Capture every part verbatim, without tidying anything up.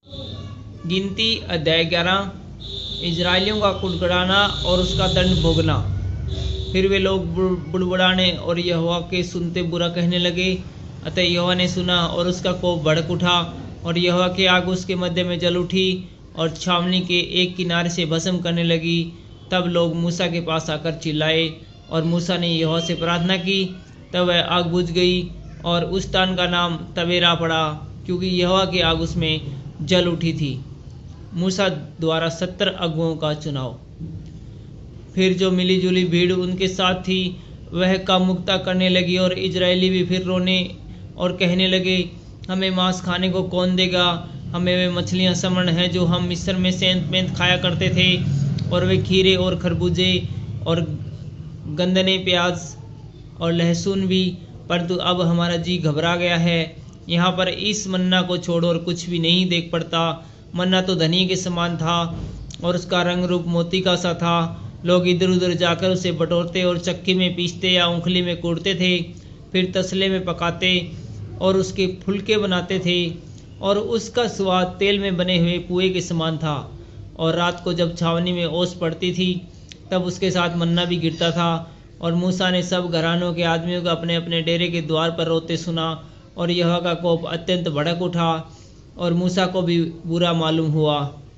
गिनती अध्याय ग्यारह। इजराइलियों का कुड़कुड़ाना और उसका दंड भोगना। फिर वे लोग बुड़बुड़ाने और यहोवा के सुनते बुरा कहने लगे। अतः यहोवा ने सुना और उसका कोप भड़क उठा और यहोवा की आग उसके मध्य में जल उठी और छावनी के एक किनारे से भस्म करने लगी। तब लोग मूसा के पास आकर चिल्लाए और मूसा ने यहोवा से प्रार्थना की। तब वह आग बुझ गई और उस स्थान का नाम तबेरा पड़ा, क्योंकि यहोवा की आग उसमें जल उठी थी। मूसा द्वारा सत्तर अगुओं का चुनाव। फिर जो मिलीजुली भीड़ उनके साथ थी वह काम मुक्ता करने लगी और इजरायली भी फिर रोने और कहने लगे, हमें मांस खाने को कौन देगा? हमें वे मछलियां समर्ण हैं जो हम मिस्र में सेंत मेंत खाया करते थे, और वे खीरे और खरबूजे और गंदने प्याज और लहसुन भी। परंतु अब हमारा जी घबरा गया है। यहाँ पर इस मन्ना को छोड़ो और कुछ भी नहीं देख पड़ता। मन्ना तो धनी के समान था और उसका रंग रूप मोती का सा था। लोग इधर उधर जाकर उसे बटोरते और चक्की में पीसते या उंगली में कूटते थे, फिर तसले में पकाते और उसके फुलके बनाते थे, और उसका स्वाद तेल में बने हुए पुए के समान था। और रात को जब छावनी में ओस पड़ती थी तब उसके साथ मन्ना भी गिरता था। और मूसा ने सब घरानों के आदमियों को अपने अपने डेरे के द्वार पर रोते सुना, और यहोवा का कोप अत्यंत भड़क उठा और मूसा को भी बुरा मालूम हुआ।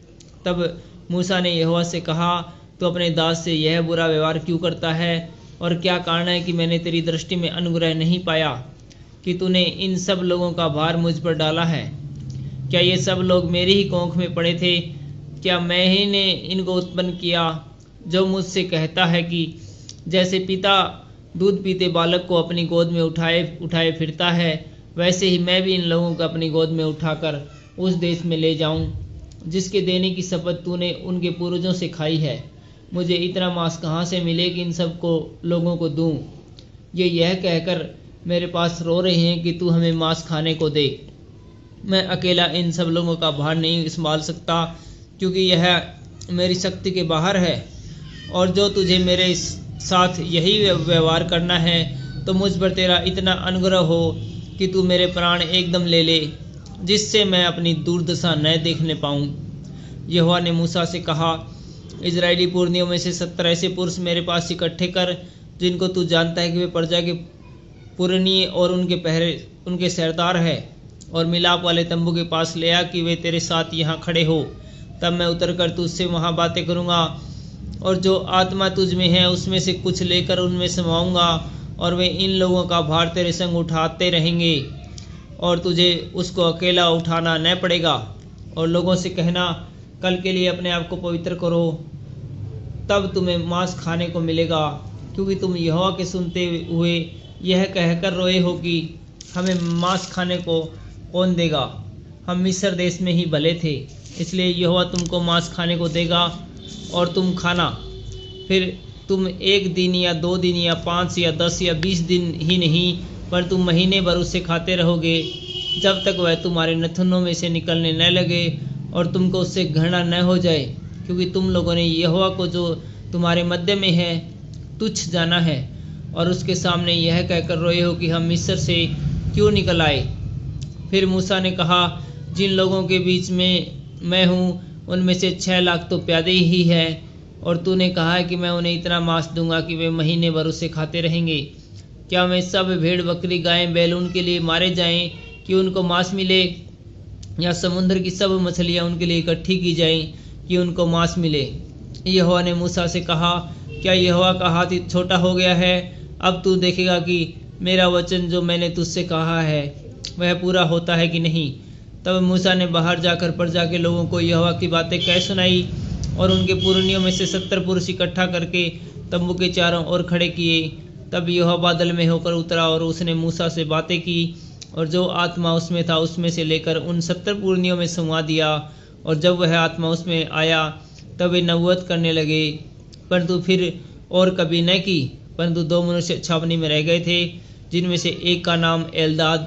तब मूसा ने यहोवा से कहा, तो अपने दास से यह बुरा व्यवहार क्यों करता है? और क्या कारण है कि मैंने तेरी दृष्टि में अनुग्रह नहीं पाया कि तूने इन सब लोगों का भार मुझ पर डाला है? क्या ये सब लोग मेरी ही कोख में पड़े थे? क्या मैं ही ने इनको उत्पन्न किया? जो मुझसे कहता है कि जैसे पिता दूध पीते बालक को अपनी गोद में उठाए उठाए फिरता है, वैसे ही मैं भी इन लोगों को अपनी गोद में उठाकर उस देश में ले जाऊं जिसके देने की शपथ तूने उनके पूर्वजों से खाई है। मुझे इतना मांस कहाँ से मिले कि इन सब को लोगों को दूं? ये यह कहकर मेरे पास रो रहे हैं कि तू हमें मांस खाने को दे। मैं अकेला इन सब लोगों का भार नहीं संभाल सकता, क्योंकि यह मेरी शक्ति के बाहर है। और जो तुझे मेरे साथ यही व्यवहार करना है, तो मुझ पर तेरा इतना अनुग्रह हो कि तू मेरे प्राण एकदम ले ले, जिससे मैं अपनी दुर्दशा न देखने पाऊं। यहोवा ने मूसा से कहा, इजरायली पुरनियों में से सत्तर ऐसे पुरुष मेरे पास इकट्ठे कर, जिनको तू जानता है कि वे प्रजा के पुरनिये और उनके पहरे उनके सरदार है, और मिलाप वाले तंबू के पास ले आ कि वे तेरे साथ यहाँ खड़े हो। तब मैं उतर कर तुझसे वहाँ बातें करूँगा, और जो आत्मा तुझ में है उसमें से कुछ लेकर उनमें समाऊंगा, और वे इन लोगों का भार तेरे संग उठाते रहेंगे, और तुझे उसको अकेला उठाना न पड़ेगा। और लोगों से कहना, कल के लिए अपने आप को पवित्र करो, तब तुम्हें मांस खाने को मिलेगा, क्योंकि तुम यहोवा के सुनते हुए यह कहकर रोए हो कि हमें मांस खाने को कौन देगा? हम मिस्र देश में ही भले थे, इसलिए यहोवा तुमको मांस खाने को देगा और तुम खाना। फिर तुम एक दिन या दो दिन या पाँच या दस या बीस दिन ही नहीं, पर तुम महीने भर उससे खाते रहोगे, जब तक वह तुम्हारे नथुनों में से निकलने न लगे और तुमको उससे घृणा न हो जाए, क्योंकि तुम लोगों ने यहोवा को जो तुम्हारे मध्य में है तुच्छ जाना है, और उसके सामने यह कहकर रोए हो कि हम मिस्र से क्यों निकल आए। फिर मूसा ने कहा, जिन लोगों के बीच में मैं हूँ उनमें से छः लाख तो प्यादे ही हैं, और तूने कहा है कि मैं उन्हें इतना मांस दूंगा कि वे महीने भर उसे खाते रहेंगे। क्या मैं सब भेड़ बकरी गायें बैल उनके लिए मारे जाएं कि उनको मांस मिले, या समुद्र की सब मछलियां उनके लिए इकट्ठी की जाएं कि उनको मांस मिले? यहोवा ने मूसा से कहा, क्या यहोवा का हाथ छोटा हो गया है? अब तू देखेगा कि मेरा वचन जो मैंने तुझसे कहा है वह पूरा होता है कि नहीं। तब मूसा ने बाहर जाकर प्रजा के लोगों को यहोवा की बातें कह सुनाई, और उनके पुरनियों में से सत्तर पुरुष इकट्ठा करके तंबू के चारों ओर खड़े किए। तब यहोवा बादल में होकर उतरा और उसने मूसा से बातें की, और जो आत्मा उसमें था उसमें से लेकर उन सत्तर पुरनियों में समवा दिया। और जब वह आत्मा उसमें आया तब वे नबूवत करने लगे, परंतु फिर और कभी न की। परंतु दो मनुष्य छावनी में रह गए थे, जिनमें से एक का नाम एल्दाद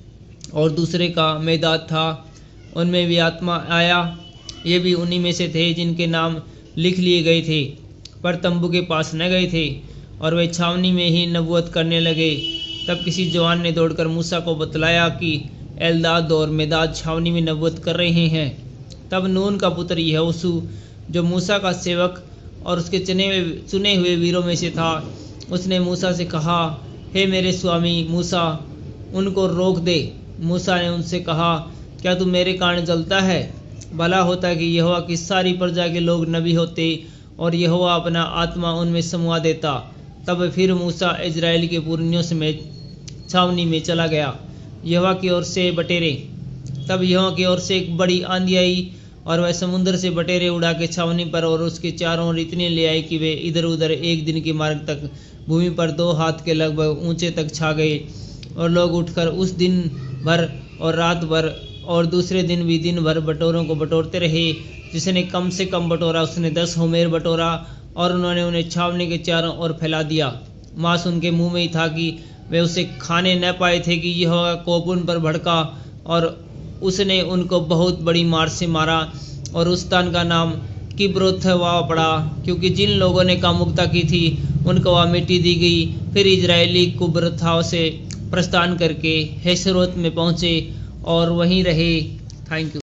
और दूसरे का मेदाद था। उनमें भी आत्मा आया। ये भी उन्हीं में से थे जिनके नाम लिख लिए गए थे, पर तंबू के पास न गए थे, और वे छावनी में ही नबूवत करने लगे। तब किसी जवान ने दौड़कर मूसा को बतलाया कि एल्दाद और मेदाद छावनी में नबूवत कर रहे हैं। तब नून का पुत्र यहोशू, जो मूसा का सेवक और उसके चुने हुए चुने हुए वीरों में से था, उसने मूसा से कहा, हे मेरे स्वामी मूसा, उनको रोक दे। मूसा ने उनसे कहा, क्या तू मेरे कारण जलता है? भला होता कि यहोवा की सारी प्रजा के लोग नबी होते और यहोवा अपना आत्मा उनमें समवा देता। तब फिर मूसा इजराइल के पुरनियों समेत छावनी में चला गया यहोवा की ओर से बटेरे। तब यहोवा की ओर से एक बड़ी आंधी आई और वह समुद्र से बटेरे उड़ा के छावनी पर और उसके चारों ओर इतने ले आई कि वे इधर उधर एक दिन के मार्ग तक भूमि पर दो हाथ के लगभग ऊंचे तक छा गए। और लोग उठकर उस दिन भर और रात भर और दूसरे दिन भी दिन भर बटोरों को बटोरते रहे। जिसने कम से कम बटोरा उसने दस होमेर बटोरा, और उन्होंने उन्हें छावनी के चारों ओर फैला दिया। मांस उनके मुंह में ही था कि वे उसे खाने न पाए थे कि यहोवा का कोप उन पर भड़का और उसने उनको बहुत बड़ी मार से मारा। और उस स्थान का नाम किब्रोथवा पड़ा, क्योंकि जिन लोगों ने कामुकता की थी उनको वह मिट्टी दी गई। फिर इजरायली कुब्रथाव से प्रस्थान करके हेसरोत में पहुंचे और वहीं रहे। Thank you.